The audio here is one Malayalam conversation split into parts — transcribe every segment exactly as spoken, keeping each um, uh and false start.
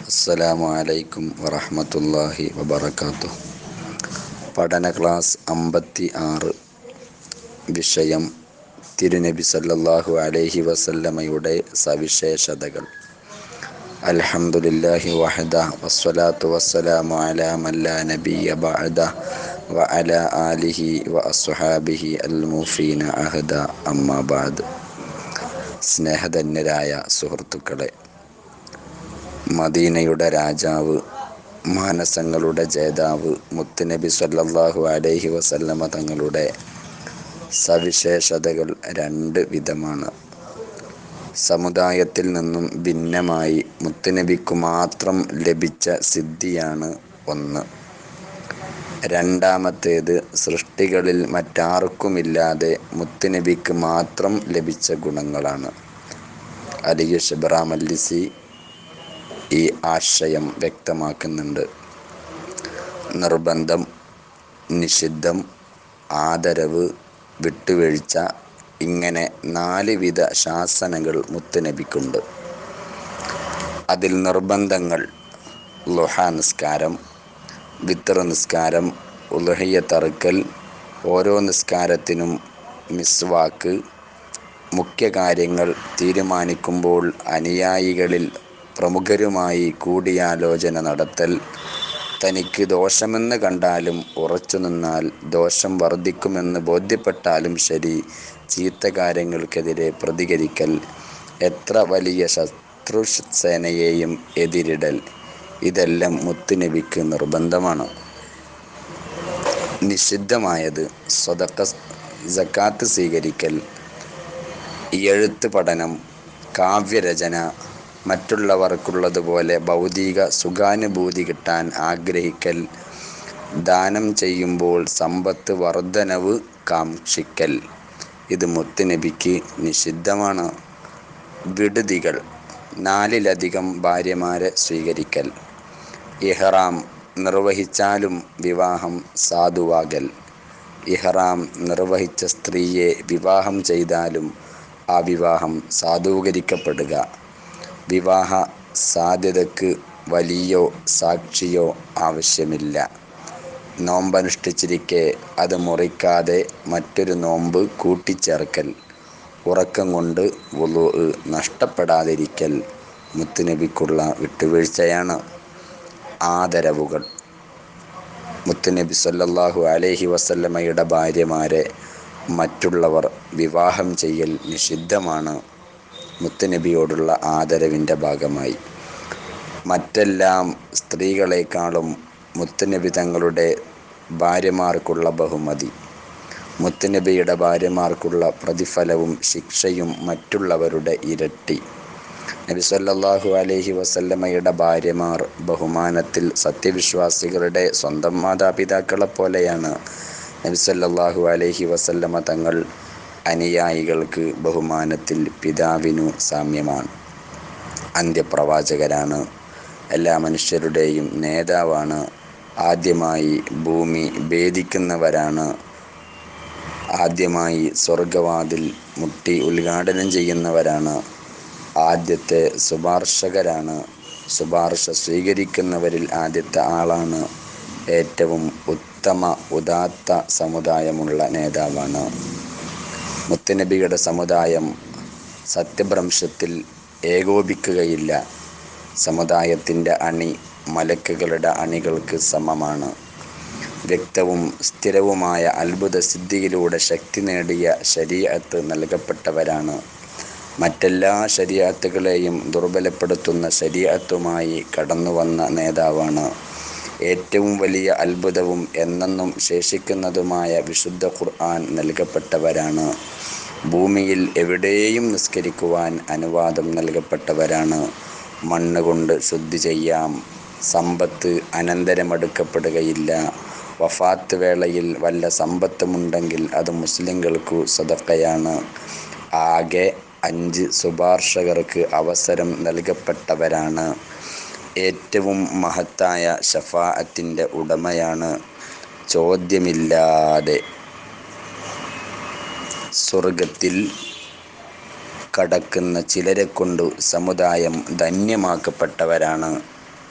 അസ്സലാമു അലൈക്കും വറഹ്മത്തുള്ളാഹി വബറകാതുഹു. പഠന ക്ലാസ് അമ്പത്തി ആറ്. വിഷയം തിരുനബി സല്ലല്ലാഹു അലൈഹി വസല്ലമയുടെ സവിശേഷതകൾ. അൽഹംദുലില്ലാഹി വഹദഹ വസ്സലാത്തു വസ്സലാമു അലാ മൻ ലാ നബിയ്യ ബഅദഹ വഅലാ ആലിഹി വഅസ്ഹാബിഹി അൽമുഫീന അഹദ. അമ്മാ ബഅദ്. സ്നേഹധന്യരായ സുഹൃത്തുക്കളെ, മദീനയുടെ രാജാവ്, മാനസങ്ങളുടെ ജേതാവ് മുത്തുനബി സല്ലല്ലാഹു അലൈഹി വസല്ലമ തങ്ങളുടെ സവിശേഷതകൾ രണ്ട് വിധമാണ്. സമുദായത്തിൽ നിന്നും ഭിന്നമായി മുത്തുനബിക്കു മാത്രം ലഭിച്ച സിദ്ധിയാണ് ഒന്ന്. രണ്ടാമത്തേത് സൃഷ്ടികളിൽ മറ്റാർക്കുമില്ലാതെ മുത്തുനബിക്ക് മാത്രം ലഭിച്ച ഗുണങ്ങളാണ്. അലി ശിബ്റ മല്ലിസി ഈ ആശയം വ്യക്തമാക്കുന്നുണ്ട്. നിർബന്ധം, നിഷിദ്ധം, ആദരവ്, വിട്ടുവീഴ്ച, ഇങ്ങനെ നാല് വിധ ശാസനകൾ മുത്തുനബിക്കുണ്ട്. അതിൽ നിർബന്ധങ്ങൾ ളുഹാ നിസ്കാരം, വിത്ർ നിസ്കാരം, ഉളുഹിയ്യത്ത് അറുക്കൽ, ഓരോ നിസ്കാരത്തിനും മിസ്വാക്ക്, മുഖ്യ കാര്യങ്ങൾ തീരുമാനിക്കുമ്പോൾ അനുയായികളിൽ പ്രമുഖരുമായി കൂടിയാലോചന നടത്തൽ, തനിക്ക് ദോഷമെന്ന് കണ്ടാലും ഉറച്ചു നിന്നാൽ ദോഷം വർദ്ധിക്കുമെന്ന് ബോധ്യപ്പെട്ടാലും ശരി ചീത്ത കാര്യങ്ങൾക്കെതിരെ പ്രതികരിക്കൽ, എത്ര വലിയ ശത്രുസേനയെയും എതിരിടൽ, ഇതെല്ലാം മുത്തുനബിക്ക് നിർബന്ധമാണ്. നിഷിദ്ധമായത് സ്വതക്ക, സക്കാത്ത് സ്വീകരിക്കൽ, എഴുത്ത് പഠനം, കാവ്യരചന, മറ്റുള്ളവർക്കുള്ളതുപോലെ ഭൗതിക സുഖാനുഭൂതി കിട്ടാൻ ആഗ്രഹിക്കൽ, ദാനം ചെയ്യുമ്പോൾ സമ്പത്ത് വർധനവ് കാക്ഷിക്കൽ, ഇത് മുത്തുനബിക്ക് നിഷിദ്ധമാണ്. വിടുതികൾ, നാലിലധികം ഭാര്യമാരെ സ്വീകരിക്കൽ, ഇഹ്റാം നിർവഹിച്ചാലും വിവാഹം സാധുവാകൽ, ഇഹ്റാം നിർവഹിച്ച സ്ത്രീയെ വിവാഹം ചെയ്താലും ആ വിവാഹം സാധൂകരിക്കപ്പെടുക, വിവാഹ സാധ്യതയ്ക്ക് വലിയോ സാക്ഷിയോ ആവശ്യമില്ല, നോമ്പനുഷ്ഠിച്ചിരിക്കെ അത് മുറിക്കാതെ മറ്റൊരു നോമ്പ് കൂട്ടിച്ചേർക്കൽ, ഉറക്കം കൊണ്ട് വുളൂ നഷ്ടപ്പെടാതിരിക്കൽ മുത്തുനബിക്കുള്ള വിട്ടുവീഴ്ചയാണ്. ആദരവുകൾ, മുത്തുനബി സല്ലല്ലാഹു അലൈഹി വസല്ലമയുടെ ഭാര്യമാരെ മറ്റുള്ളവർ വിവാഹം ചെയ്യൽ നിഷിദ്ധമാണ്. മുത്തുനബിയോടുള്ള ആദരവിൻ്റെ ഭാഗമായി മറ്റെല്ലാം സ്ത്രീകളെക്കാളും മുത്തുനബി തങ്ങളുടെ ഭാര്യമാർക്കുള്ള ബഹുമതി, മുത്തുനബിയുടെ ഭാര്യമാർക്കുള്ള പ്രതിഫലവും ശിക്ഷയും മറ്റുള്ളവരുടെ ഇരട്ടി. നബി സല്ലല്ലാഹു അലൈഹി വസല്ലമയുടെ ഭാര്യമാർ ബഹുമാനത്തിൽ സത്യവിശ്വാസികളുടെ സ്വന്തം മാതാപിതാക്കളെ പോലെയാണ്. നബി സല്ലല്ലാഹു അലൈഹി വസല്ലമ തങ്ങൾ അനുയായികൾക്ക് ബഹുമാനത്തിൽ പിതാവിനു സാമ്യമാണ്. അന്ത്യപ്രവാചകരാണ്, എല്ലാ മനുഷ്യരുടെയും നേതാവാണ്, ആദ്യമായി ഭൂമി ഭേദിക്കുന്നവരാണ്, ആദ്യമായി സ്വർഗവാതിൽ മുട്ടി ഉദ്ഘാടനം ചെയ്യുന്നവരാണ്, ആദ്യത്തെ ശുപാർശകരാണ്, ശുപാർശ സ്വീകരിക്കുന്നവരിൽ ആദ്യത്തെ ആളാണ്, ഏറ്റവും ഉത്തമ ഉദാത്ത സമുദായമുള്ള നേതാവാണ്. മുത്തുനബിയുടെ സമുദായം സത്യഭ്രംശത്തിൽ ഏകോപിക്കുകയില്ല. സമുദായത്തിൻ്റെ അണി മലക്കുകളുടെ അണികൾക്ക് സമമാണ്. വ്യക്തവും സ്ഥിരവുമായ അത്ഭുത സിദ്ധിയിലൂടെ ശക്തി നേടിയ ശരീഅത്ത് നൽകപ്പെട്ടവരാണ്. മറ്റെല്ലാ ശരീഅത്തുകളെയും ദുർബലപ്പെടുത്തുന്ന ശരീഅത്തുമായി കടന്നുവന്ന നേതാവാണ്. ഏറ്റവും വലിയ അത്ഭുതവും എന്നെന്നും ശേഷിക്കുന്നതുമായ വിശുദ്ധ ഖുർആൻ നൽകപ്പെട്ടവരാണ്. ഭൂമിയിൽ എവിടെയും നിസ്കരിക്കുവാൻ അനുവാദം നൽകപ്പെട്ടവരാണ്. മണ്ണുകൊണ്ട് ശുദ്ധി ചെയ്യാം. സമ്പത്ത് അനന്തരമെടുക്കപ്പെടുകയില്ല. വഫാത്ത് വേളയിൽ വല്ല സമ്പത്തുമുണ്ടെങ്കിൽ അത് മുസ്ലിങ്ങൾക്കു സദഖയാണ്. ആകെ അഞ്ച് ശുപാർശകർക്ക് അവസരം നൽകപ്പെട്ടവരാണ്. ഏറ്റവും മഹത്തായ ശഫാഅത്തിൻ്റെ ഉടമയാണ്. ചോദ്യമില്ലാതെ സ്വർഗത്തിൽ കടക്കുന്ന ചിലരെക്കൊണ്ടു സമുദായം ധന്യമാക്കപ്പെട്ടവരാണ്.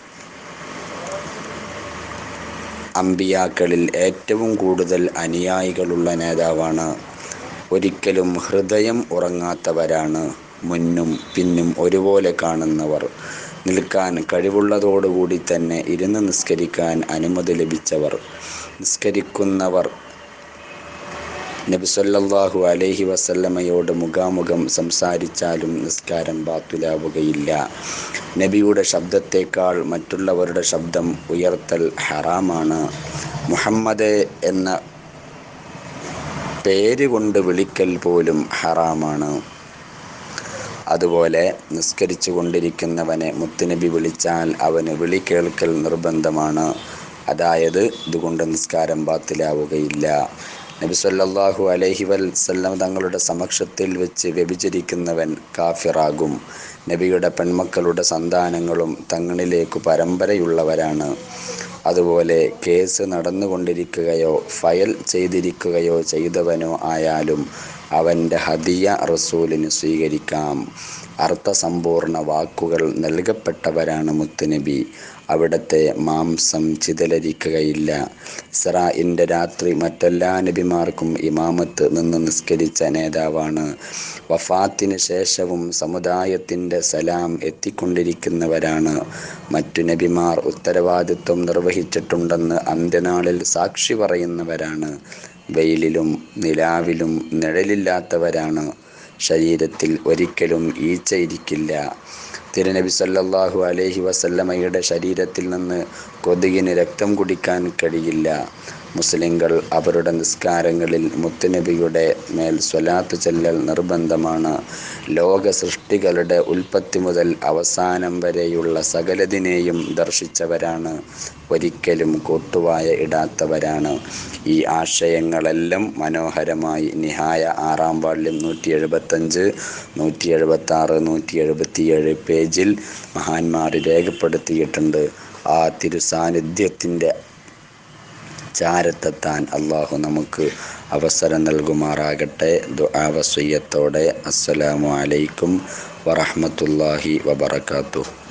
അമ്പിയാക്കളിൽ ഏറ്റവും കൂടുതൽ അനുയായികളുള്ള നേതാവാണ്. ഒരിക്കലും ഹൃദയം ഉറങ്ങാത്തവരാണ്. മുന്നും പിന്നും ഒരുപോലെ കാണുന്നവർ, നിൽക്കാൻ കഴിവുള്ളതോടുകൂടി തന്നെ ഇരുന്ന് നിസ്കരിക്കാൻ അനുമതി ലഭിച്ചവർ, നിസ്കരിക്കുന്നവർ നബി സല്ലല്ലാഹു അലൈഹി വസല്ലമയോട് മുഖാമുഖം സംസാരിച്ചാലും നിസ്കാരം ബാത്തിലാവുകയില്ല. നബിയുടെ ശബ്ദത്തേക്കാൾ മറ്റുള്ളവരുടെ ശബ്ദം ഉയർത്തൽ ഹറാമാണ്. മുഹമ്മദ് എന്ന പേര് കൊണ്ട് വിളിക്കൽ പോലും ഹറാമാണ്. അതുപോലെ നിസ്കരിച്ചു കൊണ്ടിരിക്കുന്നവനെ മുത്തുനബി വിളിച്ചാൽ അവന് വിളി കേൾക്കൽ നിർബന്ധമാണ്. അതായത് ഇതുകൊണ്ട് നിസ്കാരം ബാത്തിലാവുകയില്ല. നബി സല്ലല്ലാഹു അലൈഹി വസല്ലം തങ്ങളുടെ സമക്ഷത്തിൽ വെച്ച് വ്യഭിചരിക്കുന്നവൻ കാഫിറാകും. നബിയുടെ പെൺമക്കളുടെ സന്താനങ്ങളും തങ്ങളിലേക്കു പരമ്പരയുള്ളവരാണ്. അതുപോലെ കേസ് നടന്നുകൊണ്ടിരിക്കുകയോ ഫയൽ ചെയ്തിരിക്കുകയോ ചെയ്തവനോ ആയാലും അവൻ്റെ ഹദിയ റസൂലിന് സ്വീകരിക്കാം. അർത്ഥസമ്പൂർണ്ണ വാക്കുകൾ നൽകപ്പെട്ടവരാണ് മുത്തുനബി. അവിടുത്തെ മാംസം ചിതലരിക്കുകയില്ല. ഇസ്രാഇൻ്റെ രാത്രി മറ്റെല്ലാ നബിമാർക്കും ഇമാമത്ത് നിന്ന് നിസ്കരിച്ച നേതാവാണ്. വഫാത്തിന് ശേഷവും സമുദായത്തിൻ്റെ സലാം എത്തിക്കൊണ്ടിരിക്കുന്നവരാണ്. മറ്റു നബിമാർ ഉത്തരവാദിത്വം നിർവഹിച്ചിട്ടുണ്ടെന്ന് അന്ത്യനാളിൽ സാക്ഷി പറയുന്നവരാണ്. വെയിലിലും നിലാവിലും നിഴലില്ലാത്തവരാണ്. ശരീരത്തിൽ ഒരിക്കലും ഈച്ച ഇരിക്കില്ല. തിരുനബി സല്ലല്ലാഹു അലൈഹി വസല്ലമയുടെ ശരീരത്തിൽ നിന്ന് കൊതുകിന് രക്തം കുടിക്കാൻ കഴിയില്ല. മുസ്ലിങ്ങൾ അവരുടെ നിസ്കാരങ്ങളിൽ മുത്തുനബിയുടെ മേൽ സ്വലാത്ത് ചൊല്ലൽ നിർബന്ധമാണ്. ലോക സൃഷ്ടികളുടെ ഉൽപ്പത്തി മുതൽ അവസാനം വരെയുള്ള സകലതിനെയും ദർശിച്ചവരാണ്. ഒരിക്കലും കോട്ടുവായ ഇടാത്തവരാണ്. ഈ ആശയങ്ങളെല്ലാം മനോഹരമായി നിഹായ ആറാം വാള്യം നൂറ്റി എഴുപത്തഞ്ച് നൂറ്റി എഴുപത്തി ആറ് നൂറ്റി എഴുപത്തിയേഴ് പേജിൽ മഹാന്മാർ രേഖപ്പെടുത്തിയിട്ടുണ്ട്. ആ തിരുസാന്നിധ്യത്തിൻ്റെ ചാരത്തെത്താൻ അള്ളാഹു നമുക്ക് അവസരം നൽകുമാറാകട്ടെ. ദുആ വസിയ്യത്തോടെ അസ്സലാമു അലൈക്കും വറഹ്മത്തുള്ളാഹി വബറകാതുഹു.